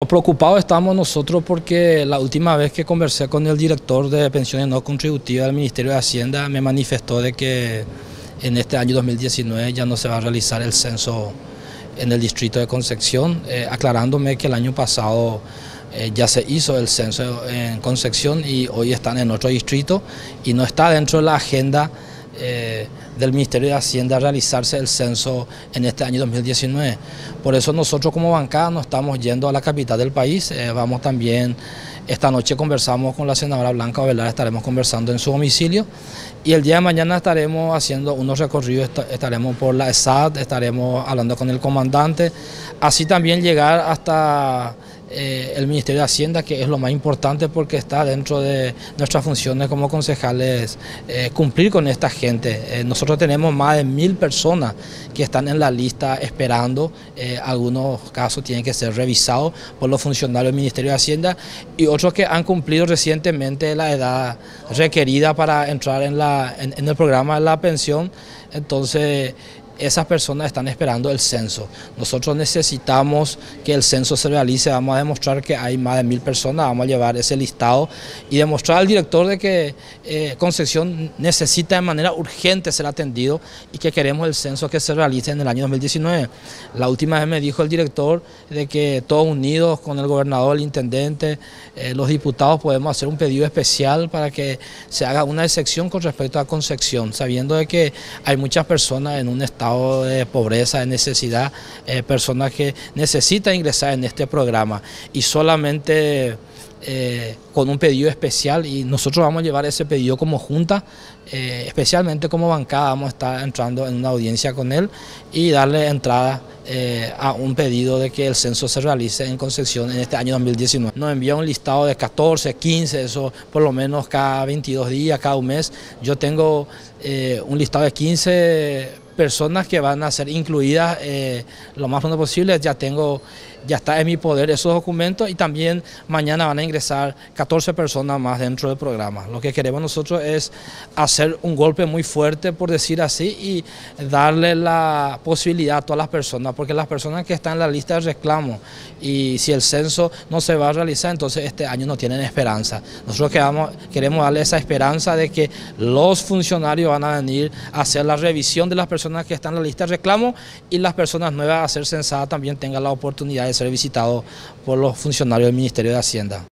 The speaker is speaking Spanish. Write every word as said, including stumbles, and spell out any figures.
Preocupados estamos nosotros porque la última vez que conversé con el director de pensiones no contributivas del Ministerio de Hacienda me manifestó de que en este año dos mil diecinueve ya no se va a realizar el censo en el distrito de Concepción, eh, aclarándome que el año pasado eh, ya se hizo el censo en Concepción y hoy están en otro distrito y no está dentro de la agenda eh, del Ministerio de Hacienda realizarse el censo en este año dos mil diecinueve. Por eso nosotros como bancada nos estamos yendo a la capital del país, eh, vamos también, esta noche conversamos con la senadora Blanca Ovelar, estaremos conversando en su domicilio y el día de mañana estaremos haciendo unos recorridos, estaremos por la E S A D, estaremos hablando con el comandante, así también llegar hasta eh, el Ministerio de Hacienda, que es lo más importante porque está dentro de nuestras funciones como concejales eh, cumplir con esta gente. Eh, nosotros tenemos más de mil personas que están en la lista esperando, eh, algunos casos tienen que ser revisados por los funcionarios del Ministerio de Hacienda y otros que han cumplido recientemente la edad requerida para entrar en, la, en, en el programa de la pensión. Entonces esas personas están esperando el censo. Nosotros necesitamos que el censo se realice, vamos a demostrar que hay más de mil personas, vamos a llevar ese listado y demostrar al director de que eh, Concepción necesita de manera urgente ser atendido y que queremos el censo que se realice en el año dos mil diecinueve. La última vez me dijo el director de que todos unidos con el gobernador, el intendente, eh, los diputados podemos hacer un pedido especial para que se haga una excepción con respecto a Concepción, sabiendo de que hay muchas personas en un estado de pobreza, de necesidad, eh, personas que necesitan ingresar en este programa y solamente eh, con un pedido especial, y nosotros vamos a llevar ese pedido como junta, eh, especialmente como bancada, vamos a estar entrando en una audiencia con él y darle entrada eh, a un pedido de que el censo se realice en Concepción en este año dos mil diecinueve. Nos envía un listado de catorce, quince, eso por lo menos cada veintidós días, cada un mes. Yo tengo eh, un listado de quince personas que van a ser incluidas eh, lo más pronto posible. Ya tengo, ya está en mi poder esos documentos y también mañana van a ingresar catorce personas más dentro del programa. Lo que queremos nosotros es hacer un golpe muy fuerte, por decir así, y darle la posibilidad a todas las personas, porque las personas que están en la lista de reclamo y si el censo no se va a realizar, entonces este año no tienen esperanza. Nosotros queremos, queremos darle esa esperanza de que los funcionarios van a venir a hacer la revisión de las personas que están en la lista de reclamo y las personas nuevas a ser censadas también tengan la oportunidad de ser visitados por los funcionarios del Ministerio de Hacienda.